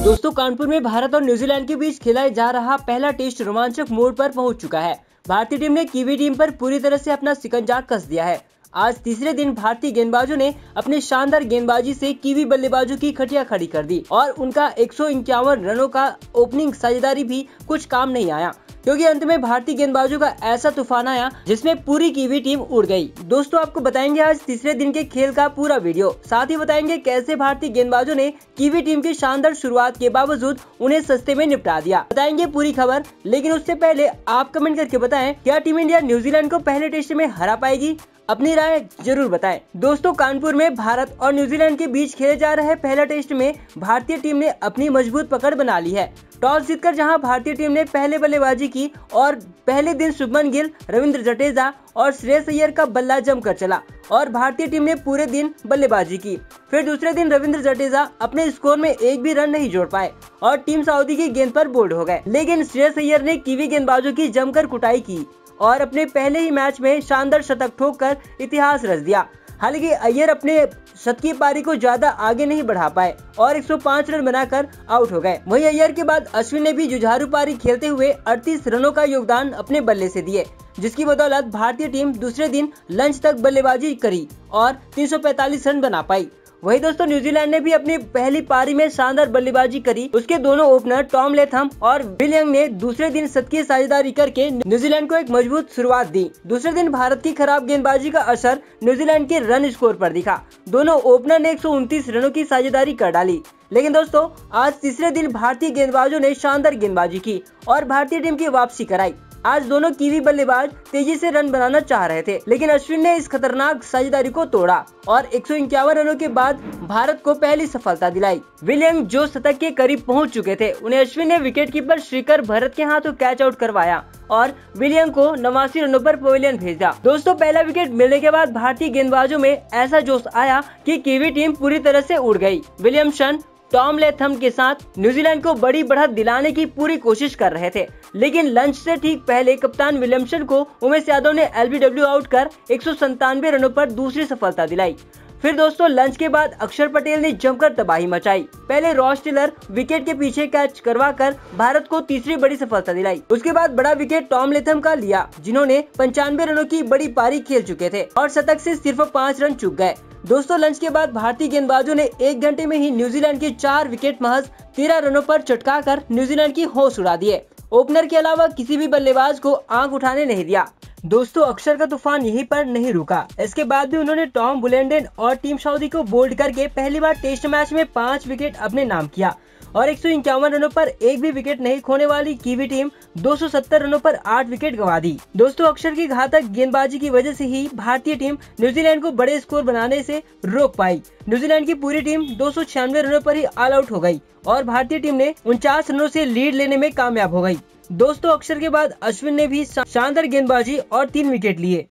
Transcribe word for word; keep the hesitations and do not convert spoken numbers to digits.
दोस्तों कानपुर में भारत और न्यूजीलैंड के बीच खेला जा रहा पहला टेस्ट रोमांचक मोड़ पर पहुंच चुका है। भारतीय टीम ने कीवी टीम पर पूरी तरह से अपना शिकंजा कस दिया है। आज तीसरे दिन भारतीय गेंदबाजों ने अपने शानदार गेंदबाजी से कीवी बल्लेबाजों की खटिया खड़ी कर दी और उनका एक सौ इक्यावन रनों का ओपनिंग साझेदारी भी कुछ काम नहीं आया, क्योंकि अंत में भारतीय गेंदबाजों का ऐसा तूफान आया जिसमें पूरी कीवी टीम उड़ गई। दोस्तों आपको बताएंगे आज तीसरे दिन के खेल का पूरा वीडियो, साथ ही बताएंगे कैसे भारतीय गेंदबाजों ने कीवी टीम की शानदार शुरुआत के बावजूद उन्हें सस्ते में निपटा दिया। बताएंगे पूरी खबर, लेकिन उससे पहले आप कमेंट करके बताएं क्या टीम इंडिया न्यूजीलैंड को पहले टेस्ट में हरा पाएगी। अपनी राय जरूर बताएं। दोस्तों कानपुर में भारत और न्यूजीलैंड के बीच खेले जा रहे पहला टेस्ट में भारतीय टीम ने अपनी मजबूत पकड़ बना ली है। टॉस जीतकर जहां भारतीय टीम ने पहले बल्लेबाजी की और पहले दिन शुभमन गिल, रविंद्र जडेजा और श्रेयस अय्यर का बल्ला जमकर चला और भारतीय टीम ने पूरे दिन बल्लेबाजी की। फिर दूसरे दिन रविंद्र जडेजा अपने स्कोर में एक भी रन नहीं जोड़ पाए और टीम सऊदी की गेंद पर बोल्ड हो गए, लेकिन श्रेयस अय्यर ने कीवी गेंदबाजों की जमकर कुटाई की और अपने पहले ही मैच में शानदार शतक ठोककर इतिहास रच दिया। हालांकि अय्यर अपने शतकीय पारी को ज्यादा आगे नहीं बढ़ा पाए और एक सौ पाँच रन बनाकर आउट हो गए। वहीं अय्यर के बाद अश्विन ने भी जुझारू पारी खेलते हुए अड़तीस रनों का योगदान अपने बल्ले से दिए, जिसकी बदौलत भारतीय टीम दूसरे दिन लंच तक बल्लेबाजी करी और तीन सौ पैंतालीस रन बना पाई। वही दोस्तों न्यूजीलैंड ने भी अपनी पहली पारी में शानदार बल्लेबाजी करी। उसके दोनों ओपनर टॉम लेथम और विल यंग ने दूसरे दिन शतकीय साझेदारी करके न्यूजीलैंड को एक मजबूत शुरुआत दी। दूसरे दिन भारत की खराब गेंदबाजी का असर न्यूजीलैंड के रन स्कोर पर दिखा। दोनों ओपनर ने एक सौ उनतीस रनों की साझेदारी कर डाली, लेकिन दोस्तों आज तीसरे दिन भारतीय गेंदबाजों ने शानदार गेंदबाजी की और भारतीय टीम की वापसी कराई। आज दोनों कीवी बल्लेबाज तेजी से रन बनाना चाह रहे थे, लेकिन अश्विन ने इस खतरनाक साझेदारी को तोड़ा और एक सौ इक्यावन रनों के बाद भारत को पहली सफलता दिलाई। विल यंग जो शतक के करीब पहुंच चुके थे, उन्हें अश्विन ने विकेटकीपर श्रीकर भरत के हाथों कैच आउट करवाया और विल यंग को नवासी रनों पर पवेलियन भेजा। दोस्तों पहला विकेट मिलने के बाद भारतीय गेंदबाजों में ऐसा जोश आया कि कीवी टीम पूरी तरह से उड़ गई। विलियमसन टॉम लेथम के साथ न्यूजीलैंड को बड़ी बढ़त दिलाने की पूरी कोशिश कर रहे थे, लेकिन लंच से ठीक पहले कप्तान विलियमसन को उमेश यादव ने एलबीडब्ल्यू आउट कर एक सौ संतानवे रनों पर दूसरी सफलता दिलाई। फिर दोस्तों लंच के बाद अक्षर पटेल ने जमकर तबाही मचाई। पहले रॉस टेलर विकेट के पीछे कैच करवाकर भारत को तीसरी बड़ी सफलता दिलाई। उसके बाद बड़ा विकेट टॉम लेथम का लिया, जिन्होंने पंचानवे रनों की बड़ी पारी खेल चुके थे और शतक से सिर्फ पाँच रन चूक गए। दोस्तों लंच के बाद भारतीय गेंदबाजों ने एक घंटे में ही न्यूजीलैंड के चार विकेट महज तेरह रनों पर चटकाकर न्यूजीलैंड की होश उड़ा दिए। ओपनर के अलावा किसी भी बल्लेबाज को आंख उठाने नहीं दिया। दोस्तों अक्षर का तूफान यहीं पर नहीं रुका, इसके बाद भी उन्होंने टॉम बुलेंडेन और टीम सऊदी को बोल्ड करके पहली बार टेस्ट मैच में पाँच विकेट अपने नाम किया और एक सौ इक्यावन रनों पर एक भी विकेट नहीं खोने वाली कीवी टीम दो सौ सत्तर रनों पर आठ विकेट गंवा दी। दोस्तों अक्षर की घातक गेंदबाजी की वजह से ही भारतीय टीम न्यूजीलैंड को बड़े स्कोर बनाने से रोक पाई। न्यूजीलैंड की पूरी टीम दो सौ छियानवे रनों पर ही ऑल आउट हो गई और भारतीय टीम ने उनचास रनों से लीड लेने में कामयाब हो गई। दोस्तों अक्षर के बाद अश्विन ने भी शानदार गेंदबाजी और तीन विकेट लिए।